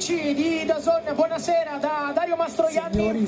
amici di DAZN, buonasera da Dario Mastroianni.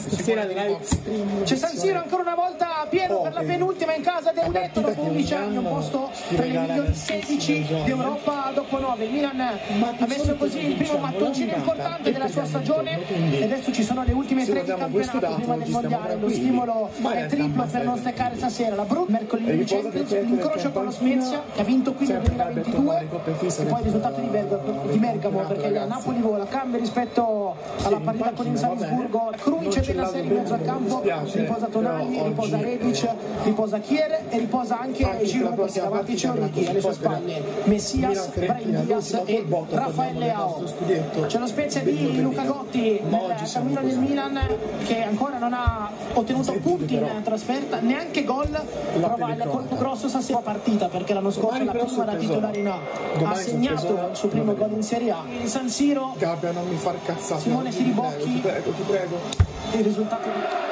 C'è San Siro ancora una volta pieno per la penultima in casa del Netto dopo 11 anni, un posto tra le migliori 16 d'Europa dopo 9. Il Milan ha messo così il primo mattoncino importante della sua stagione e adesso ci sono le ultime 3 di campionato prima del mondiale. Lo stimolo è triplo per non steccare stasera. La Brut, mercoledì di Champions, l'incrocio con lo Spezia che ha vinto qui nel 2022 e poi il risultato di Bergamo perché il Napoli vola, cambia rispetto alla partita con il Salisburgo. Krunic e Benacer in mezzo al campo, riposa Tonali, riposa Rebic, riposa Chiere e riposa anche Giroud perché davanti c'è Origi, alle sue spalle Messias, Brahim Diaz e Rafael Leao. C'è lo Spezia di Luca Gotti nel cammino del Milan che ancora non ha ottenuto punti in trasferta, neanche gol, prova il colpo grosso stasera partita perché l'anno scorso la prima da titolare in A ha segnato il suo primo gol in Serie A. In San Siro Gabbia, non mi far cazzare, Simone Tiribocchi, ti prego. il risultato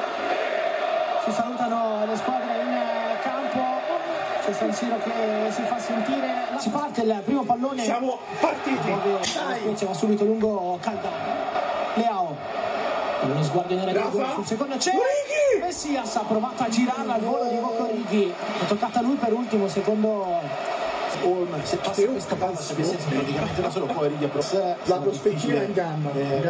si salutano le squadre in campo. C'è San Siro che si fa sentire, si parte il primo pallone, Siamo partiti, Spezia va subito lungo Calda, Leao con uno sguardo in area sul secondo c'è Messias, ha provato a girarla al volo di Bocco Righi, è toccata a lui per ultimo, secondo se passa questa palla praticamente non se lo può riapprossare la prospettiva inganna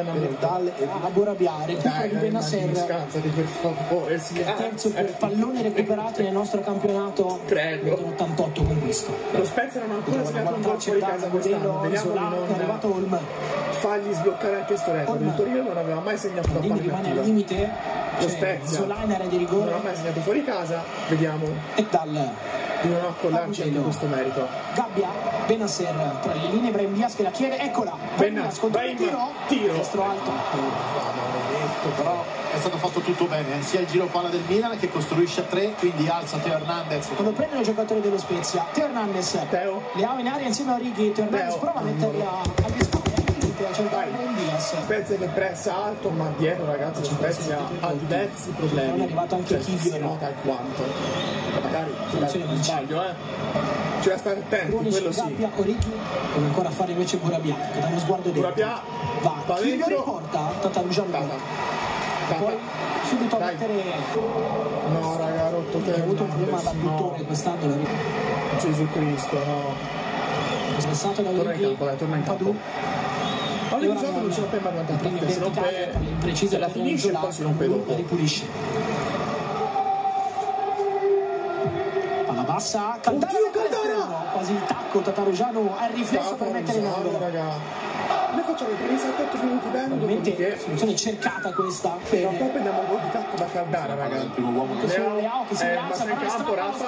a Borabiare recupero di Benacer, per favore, terzo per palloni recuperati nel nostro campionato, prego, 88 con questo. Lo Spezia non ha ancora segnato un gol fuori casa quest'anno, vediamo di non è arrivato Olm, fargli sbloccare anche sto record. Il Torino non aveva mai segnato da palla rimane al inattiva, limite, lo Spezia Zola in area di rigore, non ha mai segnato fuori casa, vediamo e dal di non accollarci anche questo merito. Gabbia, Benacer tra le linee, Brahim Diaz che la chiede, eccola Benacer, tiro destro alto, però è stato fatto tutto bene, sia il giro palla del Milan che costruisce a 3, quindi alza Teo Hernandez. quando prendono i giocatori dello Spezia, Teo Hernandez, Leao in area insieme a Origi, Teo Hernandez prova a metterla agli spalle a cercare Brahim Diaz. Spezia che pressa alto, ma dietro ragazzi Spezia ha diversi problemi, non è arrivato anche Chigi, si nota alquanto, magari non sbaglio, c'è da stare attenti, quello sì. Gabbia, Origi, deve ancora fare invece Burabia che dà uno sguardo dentro, Burabia va Chigi riporta Tatarusciano poi subito a mettere, no raga, rotto ha avuto un problema d'adduttore quest'anno, Gesù Cristo, no, spensato da Origi, torna in campo. Ogni episodio non si rompe mai guardate, si rompe, se la finisce e poi si rompe dopo. Ripulisce. Palla bassa, Caldara, quasi il tacco, Tatarusciano ha il riflesso per mettere in angolo. Noi facciamo i primi 7-8 minuti bene, dopodiché soluzione cercata questa, però poi prendiamo un gol di tacco da Caldara, raga. Il primo uomo che Leao che si rialza, in campo, Rafa,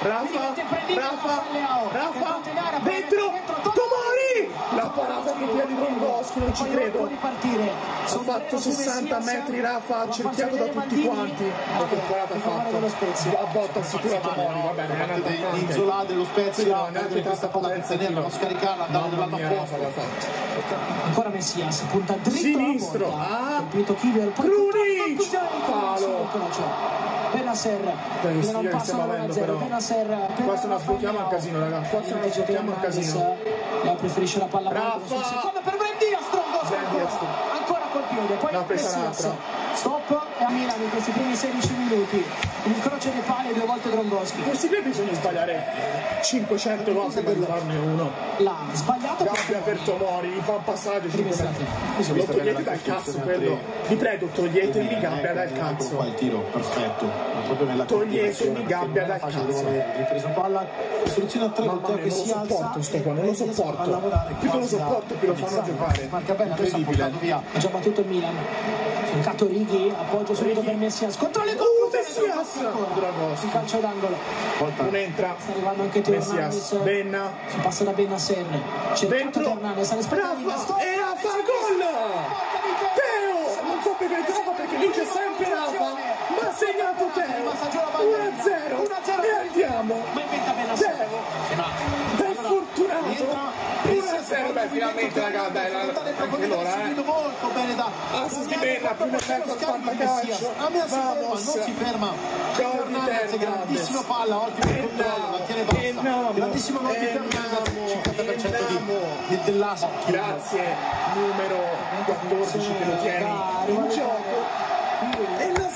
dentro, Tomori! La parata con i piedi Drongoschi, non ci credo. Ha fatto 60 metri Rafa, ha cerchiato da tutti quanti. Ma che parata ha fatto? La botta sicura Tomori, va bene, è un attaccante. di Zola dello Spezia, neanche questa potenza tenerla, non scaricarla, andare dall'altra fuori. Ancora Messias, punta dritto sinistro, colpito Kivior, Krunic, palo. Benacer, non passa Benacer, qua se la sblocchiamo al casino, raga, qua se la sblocchiamo al casino. Leo preferisce la palla sul secondo per Brahim Diaz, ancora col piede, poi Messias, stop e a Milan in questi primi 16 minuti, un incrocio di pali 2 volte Drongoschi. Questi qui bisogna sbagliare 500 volte per farne uno. L'ha sbagliato, Gabbia per Tomori, gli fa un passaggio 5 metri. Lo togliete dal cazzo quello. Vi prego, toglietemi Gabbia dal cazzo. Qua il tiro perfetto. Toglietemi Gabbia dal cazzo. Ripreso palla, soluzione a 3 con Teo che si alza. Non lo sopporto. Più non lo sopporto, più lo fanno giocare. Marca bene, adesso ha portato via. Ha già battuto il Milan. Cercato Righi, appoggio subito per Messias. Controllo il Messias! Il calcio d'angolo. Non entra. Sta arrivando anche Teo Messias. Hernandez. Benna. Si passa da Benacer. Dentro. Hernandez. Rafa! E Rafa gol! Teo! Non so perché Rafa, perché lì c'è sempre Rafa. Ma ha segnato Teo. 1-0. E andiamo. Ma inventa Benacer. Dai fortunato. 1-0, beh, finalmente raga, dai, anche l'ora, molto bene da assist di Benna, più una mezza al fantacalcio. Non si ferma. Hernandez, grandissima palla, ottimo controllo, la tiene bassa. Grandissimo gol di Fernandez, 50% di dell'Asso. Grazie, numero 14 che lo tieni in gioco. E la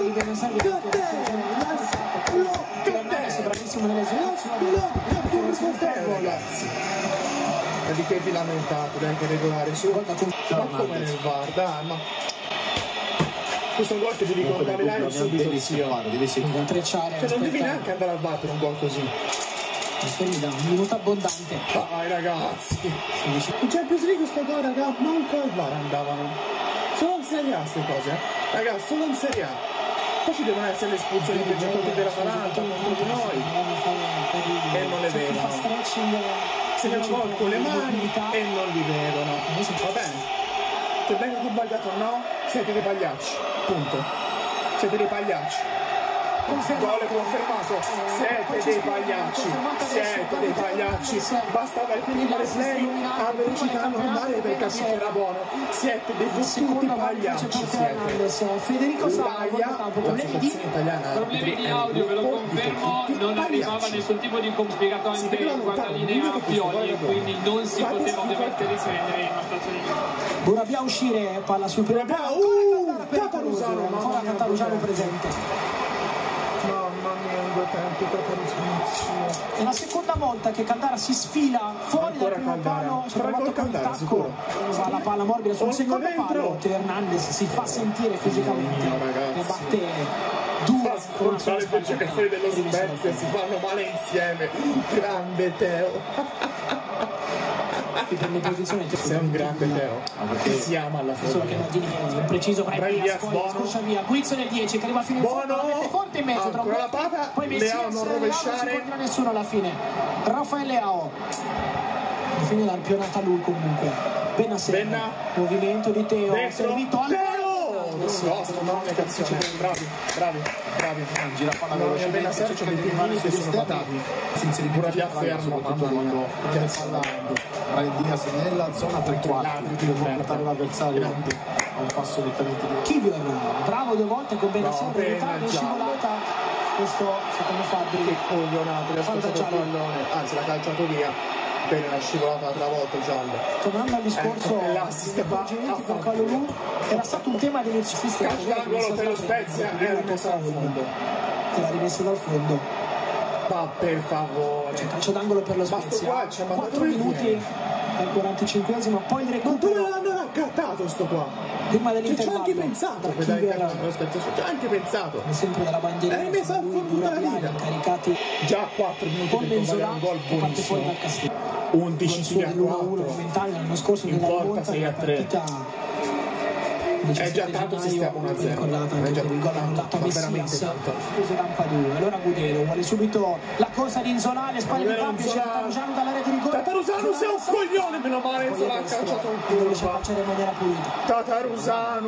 ragazzi. E di che vi lamentate, dai, che regolare su. Ma come nel VAR, dai, ma questo gol che devi guardare là subito, zio. Cioè non devi neanche andare al VAR per un gol così. Un minuto abbondante. Dai ragazzi, in Champions League sto gol, raga, manco al VAR andavano. Solo in Serie A queste cose, ragazzi, solo in Serie A. Poi ci devono essere le espulsioni per giocatori dell'Atalanta contro di noi e non le vedono. Segnano gol con le mani e non li vedono. Va bene, che venga sbagliato o no, siete dei pagliacci, punto. Siete dei pagliacci. Gol confermato, siete dei pagliacci, siete dei pagliacci, bastava il primo replay a velocità normale per capire che era buono, siete dei fottuti pagliacci, siete. Federico L'Aia, l'associazione italiana, problemi di audio, ve lo confermo, non arrivava nessun tipo di spiegato anche quando linea a Pioli e quindi non si poteva ovviamente riprendere in una stazione di Burabia uscire, palla sul primo Tatarusano, ancora Tatarusano presente. Mamma mia, in due tempi, È la seconda volta che Caldara si sfila fuori dal primo palo, c'è provato con il tacco, va la palla morbida sul secondo palo, Teo Hernandez si fa sentire fisicamente e batte due contro le due giocatori dello Spezia, si fanno male insieme, grande Teo. Per le posizioni sei un grande Teo, che si ama alla fine. Solo che Maldini è preciso, scoccia via Guizzo nel 10 che arriva fino in fondo, la mette forte in mezzo, ancora la pata, poi Leao non rovesciare, non si può dire nessuno alla fine. Raffaele Leao fine lampionata lui comunque. Benna, movimento di Teo, dentro, servito al bravi. Gira palla velocemente, c'è dei piedini che sono patati. Si inserisce pure a fermo, mamma mia. Brian Diaz nella zona 3-4 per portare l'avversario a un passo nettamente diverso. Kivior, bravo due volte con Bennacer, è scivolata. Questo secondo Fabri. Che coglionato, gli ha spazzato il pallone, anzi l'ha calciato via. Bene, l'ha scivolato l'altra volta giallo. Tornando al discorso per Calulu, era stato un tema dell'inizio sistema. Calcio d'angolo per lo Spezia e la rimessa dal fondo. Era rimessa dal fondo. Ma per favore. C'è calcio d'angolo per lo Spezia. 4 minuti al 45esimo, poi il recupero. Ma dove l'hanno raccattato sto qua? Prima dell'intervallo. Ci ho anche pensato per dare il calcio dello Spezia, ci ho anche pensato. Sempre dalla bandierina. È rimessa al fondo della vita. Caricati. Già 4 minuti per combattere un gol buonissimo. 11 a 4 l'anno scorso in porta 6-3. È già tanto sistema 1-0. È già il gol annullato a Messias. Allora Gudelo vuole subito la corsa di Nzola, le spalle di Fabio, c'è Tatarusano dall'area di rigore. Tatarusano sei un coglione, meno male Nzola ha calciato un culo. Riesce a calciare in maniera pulita. Tatarusano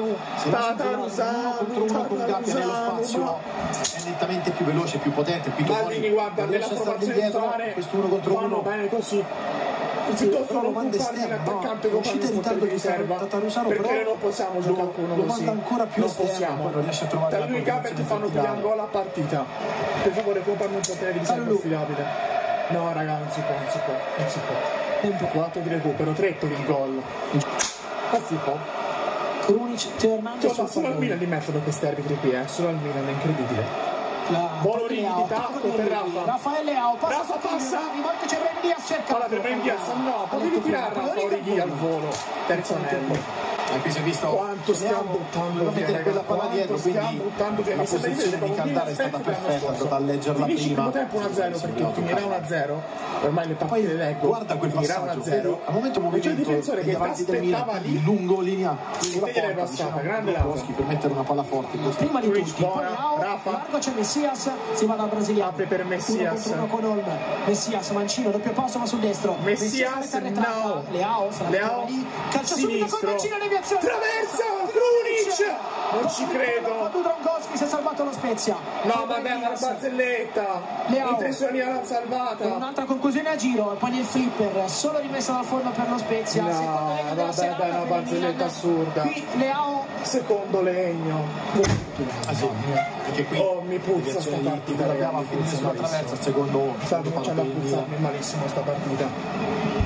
con Gabbia nello spazio è nettamente più veloce, più potente, più Maldini, guarda, nella formazione titolare vanno bene così. Piuttosto non occupare un attaccante con un di serva, perché non possiamo giocare con uno così, non possiamo. Da lui e Gabbert fanno più un gol a partita. Per favore, può farmi un potere di riserva affidabile? No raga, non si può. 4 di recupero, 3 per il gol. Ma si può. Krunic, Teo Hernandez. Solo al Milan li mettono questi arbitri qui, solo al Milan, è incredibile. Buono di tacco per Rafa. Raffaele Leao passa. Rivolta c'è Brahim Diaz, cerca. Palla per Brahim Diaz, no, potevi tirarla fuori al volo. Terzo anello. Qui si è visto quanto stiamo buttando via, quella palla dietro, quindi la posizione di Caldara è stata perfetta, è andata a leggerla prima. Finisce il primo tempo 1-0 perché finirà 1-0. Ormai le partite le leggo. Guarda quel passaggio. Al momento c'è il difensore che aspettava lì lungo linea sulla porta, diciamo, grande Boschi per mettere una palla forte. Prima di tutti, poi Rafa, largo c'è Messias, si va da brasiliano. Apre per Messias. Uno con Olm. Messias, mancino, doppio passo ma sul destro. Messias, no. Leao lì, calcio subito con mancino, deviazione. Traversa, Krunic! Non ci credo. Drongowski si è salvato lo Spezia. No, vabbè, una barzelletta. L'impressione l'ha salvata. Un'altra conclusione a giro, e poi nel flipper, solo rimessa dal fondo per lo Spezia. No, vabbè, dai, una barzelletta assurda. Qui Leao. Secondo legno. Perché qui mi puzza sta partita, ragazzi. Sulla traversa, il secondo sta cominciando a puzzarmi malissimo sta partita.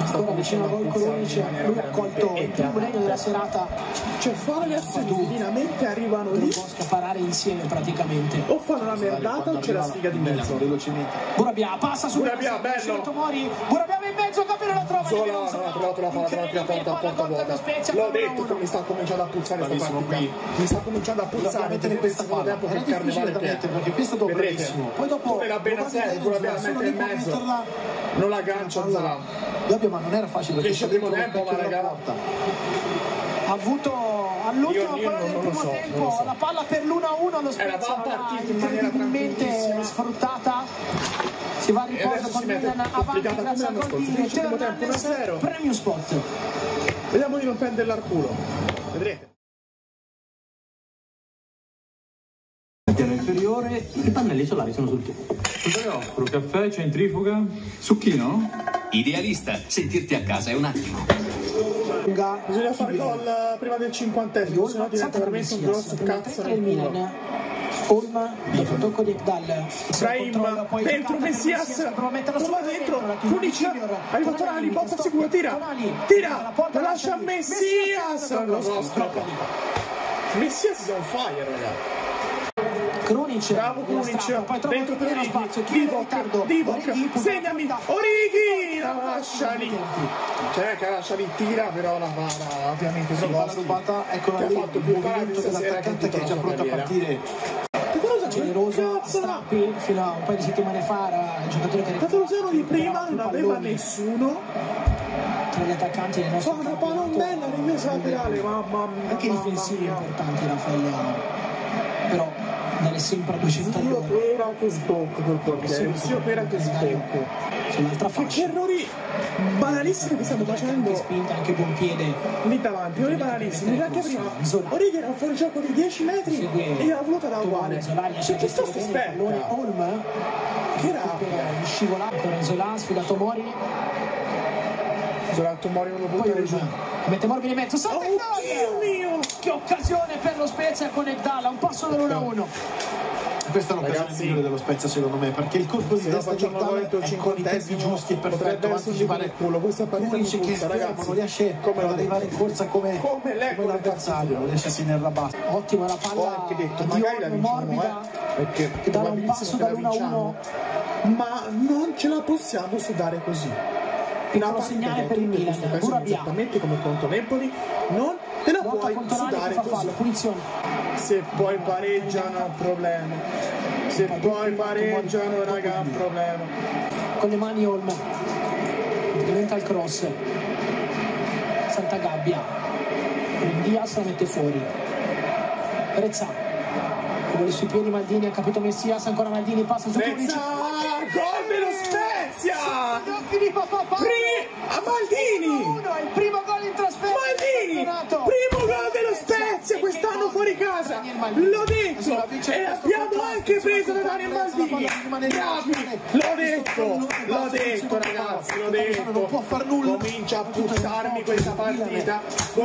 ancora vicino al gol Krunic, lui ha colto il primo legno della serata. Cioè fanno le azioni divinamente, arrivano lì, non possono parare insieme praticamente. O fanno una merdata o c'è la sfiga di mezzo. Burabia passa su Burabia, bello. Tomori, Burabia in mezzo, Capello la trova. Zola non ha trovato la porta vuota. L'ho detto che mi sta cominciando a puzzare questa partita. Mi sta cominciando a puzzare mettere questa palla. tempo che il carnevale che è. Perché questo è bravissimo. Poi dopo come la bene a sé, Burabia la mette in mezzo. Non la aggancia Zola. Ma non era facile perché esce il primo tempo, ma raga. Ha avuto all'ultimo primo tempo la palla per l'1-1 allo Spezia, incredibilmente sfruttata. Si va a riposo con Milan avanti grazie al gol di Teo Hernandez, premio spot. Vediamo di non prenderla al culo. Vedrete. Piano inferiore, i pannelli solari sono sul tetto. Cosa le offro? Caffè, centrifuga? Succhino? Idealista, sentirti a casa è un attimo. Bisogna fare gol prima del 50esimo, sennò diventa veramente un grosso cazzo nel culo. Olma, dopo tocco di Ekdal. Brahim, dentro Messias, prova dentro, Krunic, arriva Tonali, botta sicuro, tira, lo lascia a Messias. Messias is on fire, raga. Krunic, bravo Krunic, dentro per Origi, Divock, segnami, Origi, la lascia lì, cioè che lascia lì, tira, però la para, ovviamente la rubata, ecco che ha fatto più parate stasera che è già pronto a partire. Generoso, Strappi, fino a un paio di settimane fa era il giocatore che Tatarusano di prima non aveva nessuno. Tra gli attaccanti del nostro una palombella rimessa laterale, mamma mia. Anche difensivi importanti Raffaele, però dare sempre a 200 Dio pera che sbocco quel portiere, Dio pera che sbocco. Sull'altra fascia. Che errori banalissimi che stiamo facendo. Che spinta, anche buon piede. Lì davanti, errori banalissimi. Anche prima. Origi era fuori gioco di 10 metri e ha voluto da uguale. Perché sto aspetta? Olm. Che rabbia. Scivolato con Zola, sfidato Mori. Zola, Mori non lo buttare giù. Mette Morbi in mezzo. Oh Dio mio! Che occasione per lo Spezia con Ekdal, un passo dell'1-1. Questa è l'occasione migliore dello Spezia secondo me, perché il colpo di testa di Ekdal è con i tempi giusti e perfetto, anticipare questa partita Krunic che non riesce ad arrivare in corsa come l'avversario, non riesce a tenerla bassa. Ottima la palla, ho anche detto magari la vinciamo, perché che dà un passo dall'1-1, ma non ce la possiamo sudare così. Piccolo segnale per il Milan, esattamente come contro Napoli, non te la puoi sudare così. Punizione. Se poi pareggiano problema, se poi pareggiano raga un problema. Con le mani Olm diventa il cross, salta Gabbia, Diaz la mette fuori, Rezza vuole sui piedi Maldini, ha capito Messias, ancora Maldini passa su Krunic, gol dello Spezia a Maldini, il primo gol in trasferta Maldini, primo gol dello Spezia quest'anno fuori casa, l'ho detto, e abbiamo anche preso da Daniel Maldini, bravi, l'ho detto ragazzi, l'ho detto, comincia a puzzarmi questa partita,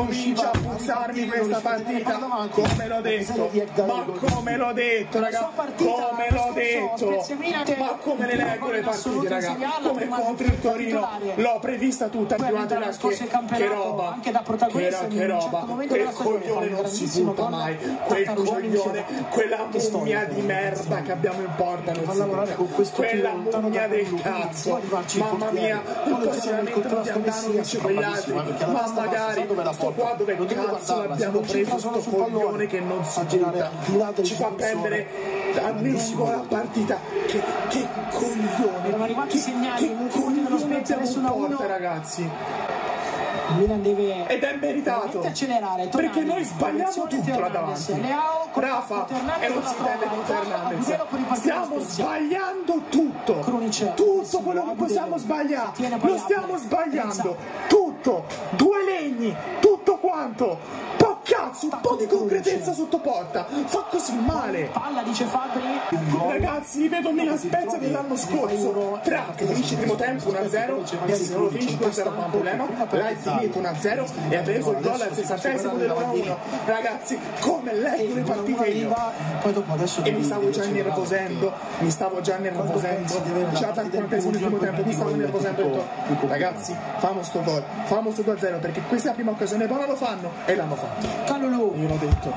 come l'ho detto, ma come l'ho detto raga, come l'ho detto, ma come le leggo le partite raga, come contro il Torino, l'ho prevista tutta durante la che roba, quel coglione non si butta mai, quel coglione, quella mummia di merda che abbiamo in porta non si butta, quella mummia del cazzo, mamma mia, prossimamente non ti andranno su quegli altri, ma magari sto qua dove cazzo l'abbiamo preso sto coglione che non si butta, ci fa prendere almeno la partita, che coglione, che coglione abbiamo in porta ragazzi. Il Milan deve ed è meritato accelerare, perché noi sbagliamo tutto là davanti, Rafa, e non si intende contro Hernandez, stiamo sbagliando tutto quello che possiamo sbagliare, lo stiamo sbagliando tutto, due legni, tutto quanto. Cazzo, un po' di concretezza sotto porta, fa così male. Palla, dice Fabri. Ragazzi, vedo Milan Spezia dell'anno scorso. Che finisce il primo tempo 1-0, e se non lo finisci 2-0 non è un problema. L'hai finito 1-0 e ha preso il gol al 60esimo dell'1-1. Ragazzi, come leggo le partite io. E mi stavo già innervosendo mi stavo già nervosendo, già dal 40esimo ultimo tempo mi stavo nervosendo, ho detto ragazzi famo sto gol, famo sto 2-0 perché questa è la prima occasione buona, lo fanno e l'hanno fatto. Calulu. Io l'ho detto.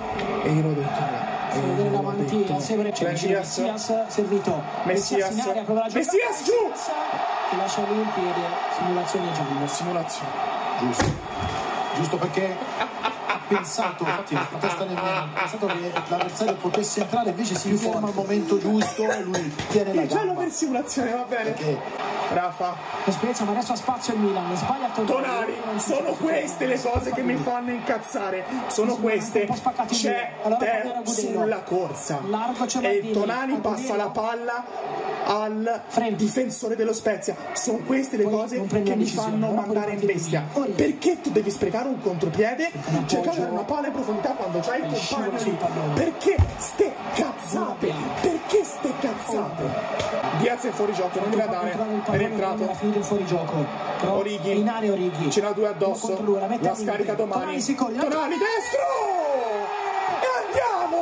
Davanti a Messias servito. Messias giù! Che lascia lì in piede, simulazione giallo. Simulazione. Giusto perché ha pensato, infatti la testa nemmeno, ha pensato che l'avversario potesse entrare, invece si ferma al momento giusto e lui tiene la gamba. Giallo per simulazione, va bene. Perché Rafa. L'esperienza, ma adesso ha spazio il Milan, sbaglia Tonali, sono queste le cose che mi fanno incazzare, sono queste. C'è te sulla corsa e Tonali passa la palla al difensore dello Spezia. Sono queste le cose che mi fanno mandare in bestia. Perché tu devi sprecare un contropiede, cercare una palla in profondità quando c'hai il compagno lì? Perché ste cazzate? Perché ste cazzate? Diaz è fuori gioco, non deve andare, è rientrato. Ha finito il fuorigioco. Orighi, in area Orighi. ce n'ha due addosso, la scarica domani. Tonali destro! E andiamo!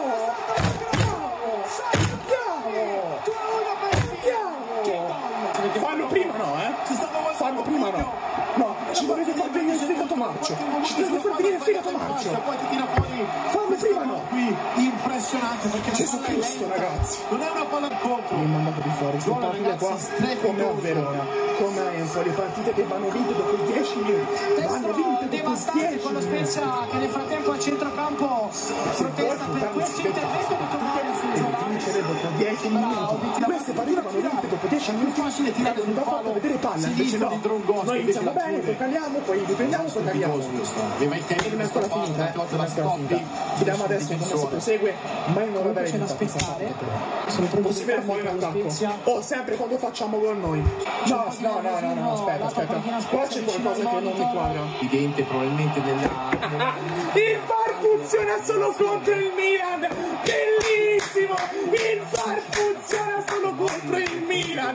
Fanno prima no, Fanno prima no. No, ci dovete far venire il fegato marcio. Ci dovete far venire il fegato marcio. Poi ti tira fuori. Fanno prima no. Qui impressionante perché Gesù Cristo, ragazzi. non è una palla al contro. Mi è mandato di fuori, queste partite qua come a Verona, come a Empoli, partite che vanno vinte dopo 10 minuti. Vanno vinte dopo 10 con lo Spezia che nel frattempo a centrocampo protesta per questo intervento di Tonali. Deve vincere dopo 10 minuti. Queste partite vanno vinte dopo 10 minuti. Non va fatto vedere palla. Invece no, noi iniziamo bene, poi caliamo, poi riprendiamo, poi caliamo. Aveva i tempi Non è ancora finita, non è ancora finita. Vediamo adesso come si prosegue, ma io non lo darei tutta questa parte. Possibile fuori in attacco. Oh, sempre quando facciamo gol noi. No, aspetta. Qua c'è qualcosa che non mi quadra. Evidente probabilmente Il VAR funziona solo contro il Milan. Bellissimo! Il VAR funziona solo contro il Milan.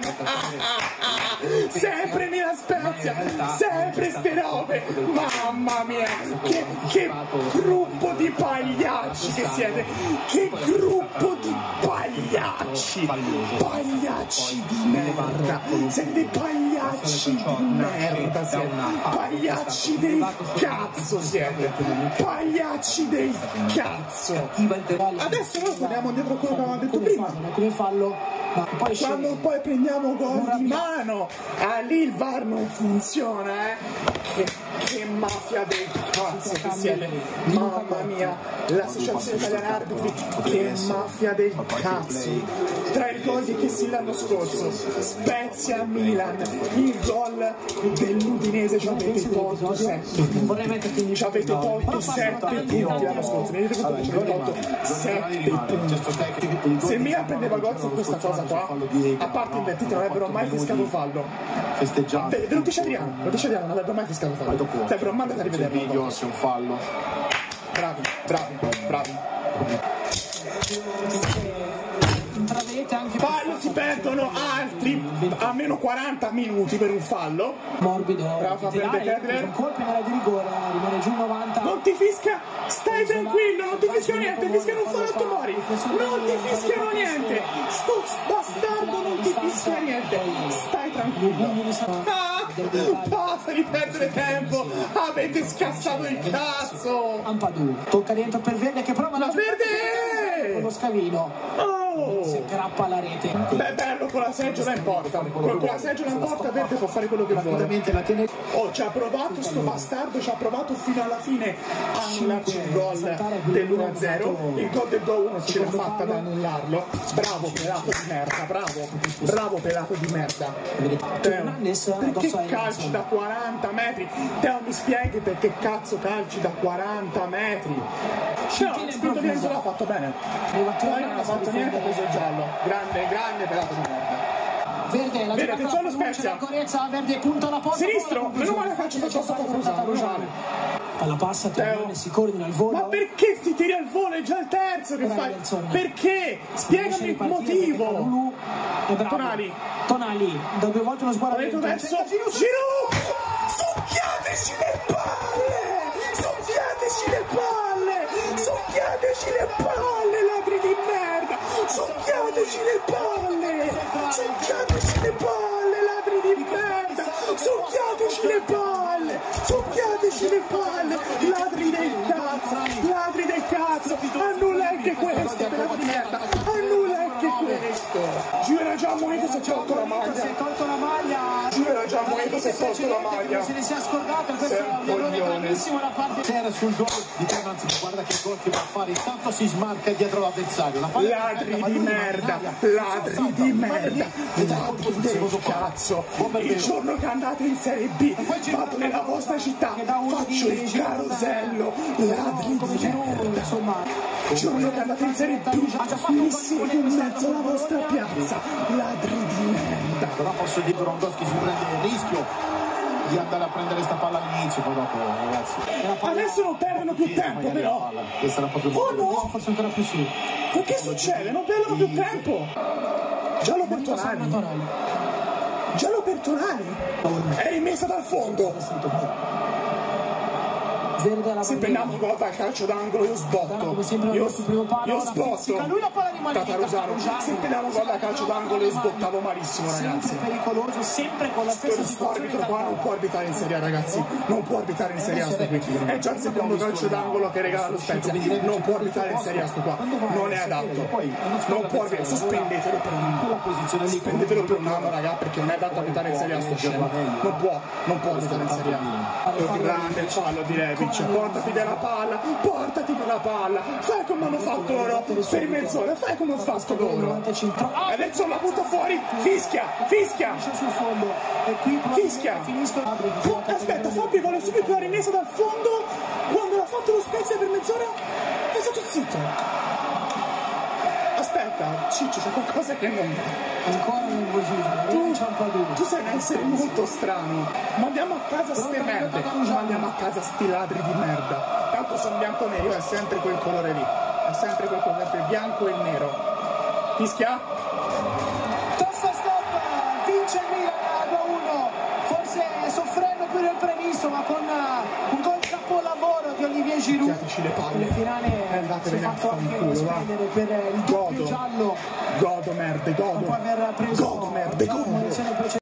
Sempre Milan Spezia, sempre ste robe. Mamma mia, che gruppo di pagliacci che siete. Che gruppo di pagliacci. Pagliacci di merda. Siete dei pagliacci di merda. Siete pagliacci del cazzo. Siete pagliacci del cazzo. Adesso noi torniamo dietro a quello che avevamo detto prima. Come fallo, ma poi quando poi prendiamo gol di mano, lì il VAR non funziona, Che mafia del cazzo che siete. Mamma mia, l'associazione italiana arbitri, che mafia del cazzo. Tra il gol di Chessy l'anno scorso, Spezia Milan, il gol dell'Udinese ci avete tolto 7. Ci avete tolto 7 punti l'anno scorso. Mi rendete conto che ci avete tolto 7 punti. Se il Milan prendeva gol su questa cosa qua, a parte invertiti non avrebbero mai fiscato fallo. Festeggiato. Lo dice Adriano, non avrebbero mai fiscato fallo. Però mandate a rivederlo. Video se un fallo. Bravi. Fallo, si perdono altri almeno 40 minuti per un fallo. Morbido, Rafa prende Kettler. un colpo in area di rigore, rimane giù 90. Non ti fischia, stai tranquillo, non ti fischiano niente, fischiano un fallo a Tomori. Non ti fischiano niente. Sto bastardo non ti fischia niente. Stai tranquillo. Basta di perdere tempo. Avete scassato il cazzo. Ampadu tocca dentro per Verde che prova la Verde con lo scavino. Si aggrappa alla rete. Beh, bello, con la seggiola in porta. Con la seggiola in porta Verde può fare quello che vuole. Oh, ci ha provato sto bastardo, ci ha provato fino alla fine a annullarci il gol dell'1-0. Il gol del 2-1 ce l'ha fatta ad annullarlo. Bravo pelato di merda, bravo pelato di merda. Perché calci da 40 metri? Teo, mi spieghi perché cazzo calci da 40 metri? No, Spirito di Enzo l'ha fatto bene. Poi non ha fatto niente, ha preso il giallo. Grande pelato di merda. Verde, la attenzione allo Spezia. Verde punta la porta. Sinistro, meno male che calcio faccio stata cruzata, alla passa, Teo si coordina al volo. Ma perché ti tiri al volo? È già il terzo che fai. Perché? Spiegami il motivo. Tonali, da 2 volte uno sguardo verso Giroud. Succhiateci le palle, ladri di merda. Succhiateci le palle! Succhiateci le palle, ladri di merda! Succhiateci le palle! Succhiateci le palle! Ladri del cazzo! Ladri del cazzo! Annulla anche questo, pedato di merda! Annulla anche questo! Giù era già ammonito se ha tolto la maglia! Si è tolto la maglia! Giù era già ammonito se ha tolto la maglia! Se ne sia scordato, questo è un errore gravissimo da parte Se era sul gol di Tremanzi, guarda che gol che va a fare, intanto si smarca dietro l'avversario. Ladri di merda, ladri di merda, ladri del cazzo. Il giorno che andate in Serie B, vado nella vostra città, faccio il carosello, ladri di merda. Il giorno che andate in Serie B, mi seguo in mezzo alla vostra piazza, ladri di merda. Però posso dire Brongoschi si prende il rischio di andare a prendere sta palla all'inizio, poi dopo ragazzi. Adesso non perdono più tempo però. Questa era proprio no, forse ancora più sì. Ma che succede? Non perdono più tempo. Giallo per Tonali. Giallo per Tonali. È rimessa dal fondo. Se prendiamo un gol dal calcio d'angolo io sbotto. Io sbotto. Lui la palla rimane Tatarusano. Se prendiamo un gol dal calcio d'angolo io sbottavo malissimo, ragazzi. Sempre pericoloso, sempre con la stessa situazione. L'arbitro qua non può arbitrare in Serie A, ragazzi. Non può arbitrare in Serie A sto qui. È già il secondo calcio d'angolo che regala lo Spezia. Non può arbitrare in Serie A sto qua. Non è adatto. Non può arbitrare. Sospendetelo per un anno. Sospendetelo per un anno, raga, perché non è adatto arbitrare in Serie A sto scemo. Non può arbitrare in Serie A. È grande il fallo di Rebic. Portati della palla, portati della palla, fai come hanno fatto loro per mezz'ora, fai come hanno fatto loro. Adesso la butta fuori, fischia. Fischia. Aspetta, Fabio vuole subito la rimessa dal fondo quando l'ha fatto lo Spezia per mezz'ora. È stato zitto. Aspetta, Ciccio, c'è qualcosa che non va. Ancora nervosismo. Tu sei un essere molto strano. Mandiamo a casa ste merde. Mandiamo a casa sti ladri di merda. Tanto sono bianco-nero, è sempre quel colore lì. È sempre quel colore, il bianco e il nero. Fischia? Tosta stop, vince il Milan 2-1. Forse soffrendo più del previsto, ma con un gol capolavoro di Olivier Giroud. Piateci le palle. Il finale andatevene a fanculo, va. Per il doppio giallo. Godo merde, godo. Dopo aver preso godo merde, godo.